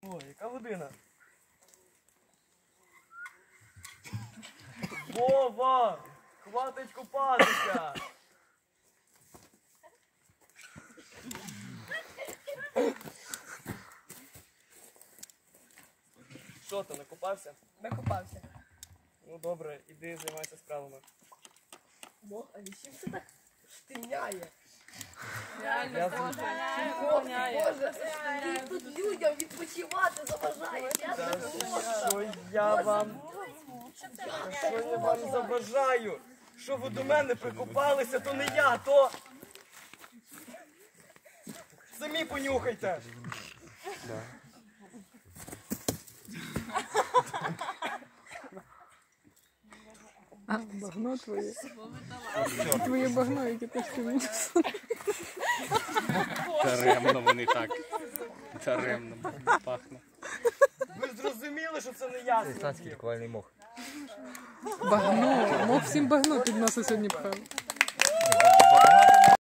Ой, яка година? Вова! Хватить купатися! Що ти, накупався? Накупався. Ну добре, іди займайся справами. Бог, а чим це так штиняє? Я Боже, ти тут людям відпочивати заважаєш. Що я вам заважаю? Що ви до мене прикопалися, то не я, то... Самі понюхайте. А, багно твоє. Твоє багно, яке ти принес. Даремно вони так. Даремно пахне. Ви ж зрозуміли, що це не я Ісландський зробив? лікувальний мох. Багно. Мог всім багно під носа сьогодні пхав. Багато